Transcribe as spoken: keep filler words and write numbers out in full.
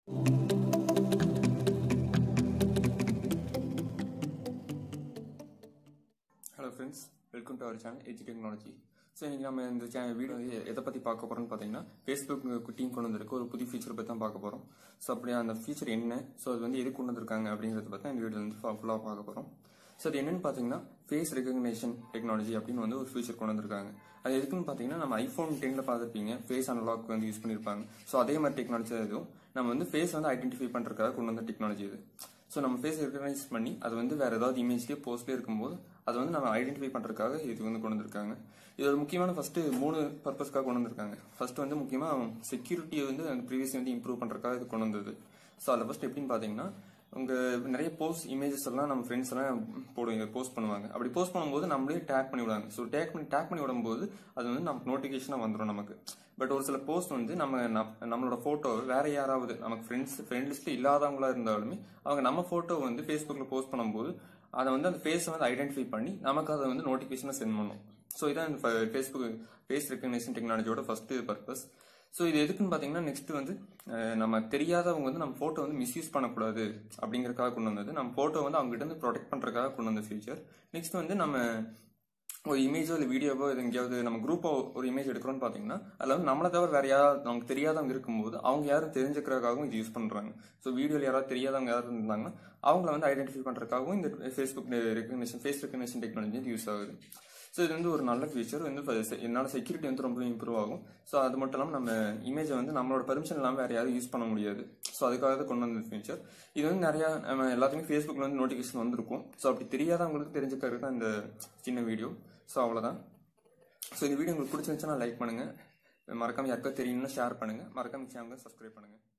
Hello friends, welcome to our channel Edge Technology. So இன்னைக்கு நம்ம இந்த சேனல் வீடியோ எதை பத்தி பார்க்க போறோம்னு பாத்தீங்கன்னா Facebook டீம் கொண்டு வந்திருக்க ஒரு புது ஃபீச்சர் பத்தி தான் பார்க்க போறோம். சோ அப்படியே அந்த ஃபீச்சர் என்ன, சோ அது வந்து எதுக்கு கொண்டு வந்திருக்காங்க அப்படிங்கறத பத்தி இந்த வீடியோல வந்து ஃபுல்லா பார்க்க போறோம். சோ அது என்னன்னு பாத்தீங்கன்னா ஃபேஸ் ரெகக்னிஷன் டெக்னாலஜி அப்படின்னு வந்து ஒரு ஃபீச்சர் கொண்டு வந்திருக்காங்க. அது எதுக்குன்னு பாத்தீங்கன்னா நம்ம ஐபோன் டென்ல பார்த்திருப்பீங்க ஃபேஸ் அன்லாக் வந்து யூஸ் பண்ணிருப்பாங்க. சோ அதே மாதிரி டெக்னாலஜி எதுவும் நம்ம வந்து ஃபேஸ் வந்து ஐடென்டிஃபை பண்றதுக்காக கொண்டு வந்த டெக்னாலஜி இது. ஸோ நம்ம ஃபேஸ் ரெகனைஸ் பண்ணி அது வந்து வேற ஏதாவது இமேஜ்லேயே போஸ்ட்லேயே இருக்கும்போது அதை வந்து நம்ம ஐடென்டிஃபை பண்றதுக்காக இது வந்து கொண்டு வந்திருக்காங்க. இதோட முக்கியமான ஃபர்ஸ்ட் மூணு பர்பஸ்க்காக கொண்டு வந்திருக்காங்க. ஃபர்ஸ்ட் வந்து முக்கியமா செக்யூரிட்டியை வந்து அந்த ப்ரீவியஸ் வந்து இம்ப்ரூவ் பண்றதுக்காக இது கொண்டு வந்தது. ஸோ அதில் ஃபர்ஸ்ட் எப்படின்னு பாத்தீங்கன்னா உங்க நிறைய போஸ்ட் இமேஜஸ் எல்லாம் நம்ம ஃப்ரெண்ட்ஸ் எல்லாம் போடுவாங்க, போஸ்ட் பண்ணுவாங்க. அப்படி போஸ்ட் பண்ணும்போது நம்மளே டேக் பண்ணி விடுவாங்க. ஸோ டேக் பண்ணி டேக் பண்ணி விடும்போது அது வந்து நமக்கு நோட்டிஃபிகேஷனா வந்துடும் நமக்கு. பட் ஒரு சில போஸ்ட் வந்து நம்ம நம்மளோட போட்டோவை வேற யாராவது நமக்கு ஃப்ரெண்ட்ஸ் ஃப்ரெண்ட் லிஸ்ட்ல இல்லாதவங்களா இருந்தாலுமே அவங்க நம்ம போட்டோ வந்து ஃபேஸ்புக்ல போஸ்ட் பண்ணும்போது அதை வந்து அந்த ஃபேஸை வந்து ஐடென்டிஃபை பண்ணி நமக்கு அதை வந்து நோட்டிஃபிகேஷனா சென்ட் பண்ணும். ஸோ இதான் இந்த ஃபேஸ்புக் ஃபேஸ் ரெகக்னிஷன் டெக்னாலஜியோட ஃபர்ஸ்ட் பர்பஸ். ஸோ இது எதுக்குன்னு பாத்தீங்கன்னா நெக்ஸ்ட் வந்து நம்ம தெரியாதவங்க வந்து நம்ம போட்டோ வந்து மிஸ்யூஸ் பண்ணக்கூடாது அப்படிங்கறதுக்காக கொண்டு வந்தது. நம்ம போட்டோ வந்து அவங்க கிட்ட இருந்து ப்ரொடெக்ட் பண்றதுக்காக கொண்டு வந்த ஃபீச்சர். நெக்ஸ்ட் வந்து நம்ம ஒரு இமேஜோ இல்லை வீடியோவோ எங்கேயாவது நம்ம குரூப்போ ஒரு இமேஜ் எடுக்கிறோம்னு பாத்தீங்கன்னா அதுல வந்து நம்மளை தவிர வேற யாராவது நமக்கு தெரியாதவங்க இருக்கும்போது அவங்க யாரும் தெரிஞ்சுக்கிறதுக்காகவும் இது யூஸ் பண்றாங்க. ஸோ வீடியோல யாராவது தெரியாதவங்க யாரும் இருந்தாங்கன்னா அவங்கள வந்து ஐடென்டிஃபை பண்றதுக்காகவும் இந்த Facebook recognition face recognition technology use ஆகுது. ஸோ இது வந்து ஒரு நல்ல ஃபீச்சர் வந்து என்னால செக்யூரிட்டி வந்து ரொம்ப இம்ப்ரூவ் ஆகும். ஸோ அது மட்டும் இல்லாமல் நம்ம இமேஜை வந்து நம்மளோட பெர்மிஷன் இல்லாமல் வேற யாரும் யூஸ் பண்ண முடியாது. ஸோ அதுக்காக தான் கொண்டு வந்த ஃபீச்சர். இது வந்து நிறைய நம்ம எல்லாத்துக்குமே ஃபேஸ்புக்ல வந்து நோட்டிஃபிகேஷன் வந்திருக்கும். ஸோ அப்படி தெரியாதவங்களுக்கு தெரிஞ்சுக்கிறது தான் இந்த சின்ன வீடியோ. ஸோ அவ்வளோதான். ஸோ இந்த வீடியோ உங்களுக்கு பிடிச்சிருந்துச்சுன்னா லைக் பண்ணுங்க, மறக்காம யாருக்கா தெரியும்னா ஷேர் பண்ணுங்க, மறக்காம சேனலை சப்ஸ்கிரைப் பண்ணுங்க.